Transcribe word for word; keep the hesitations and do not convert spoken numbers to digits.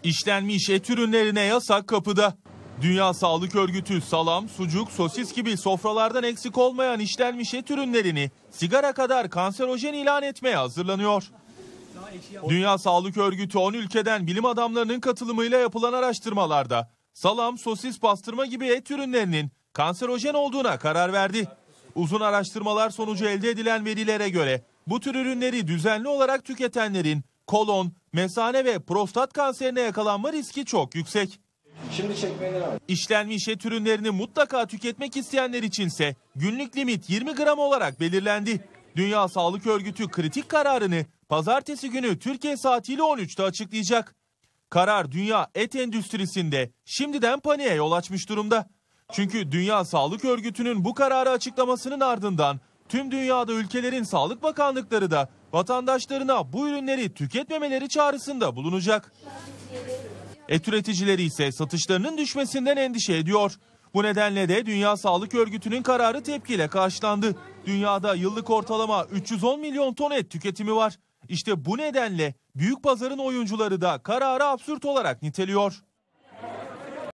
İşlenmiş et ürünlerine yasak kapıda. Dünya Sağlık Örgütü salam, sucuk, sosis gibi sofralardan eksik olmayan işlenmiş et ürünlerini sigara kadar kanserojen ilan etmeye hazırlanıyor. Dünya Sağlık Örgütü on ülkeden bilim adamlarının katılımıyla yapılan araştırmalarda salam, sosis, pastırma gibi et ürünlerinin kanserojen olduğuna karar verdi. Uzun araştırmalar sonucu elde edilen verilere göre bu tür ürünleri düzenli olarak tüketenlerin kolon, mesane ve prostat kanserine yakalanma riski çok yüksek. Şimdi çekmeye devam. İşlenmiş et ürünlerini mutlaka tüketmek isteyenler içinse günlük limit yirmi gram olarak belirlendi. Dünya Sağlık Örgütü kritik kararını pazartesi günü Türkiye saatiyle on üçte açıklayacak. Karar dünya et endüstrisinde şimdiden paniğe yol açmış durumda. Çünkü Dünya Sağlık Örgütü'nün bu kararı açıklamasının ardından tüm dünyada ülkelerin sağlık bakanlıkları da vatandaşlarına bu ürünleri tüketmemeleri çağrısında bulunacak. Et üreticileri ise satışlarının düşmesinden endişe ediyor. Bu nedenle de Dünya Sağlık Örgütü'nün kararı tepkiyle karşılandı. Dünyada yıllık ortalama üç yüz on milyon ton et tüketimi var. İşte bu nedenle büyük pazarın oyuncuları da kararı absürt olarak niteliyor.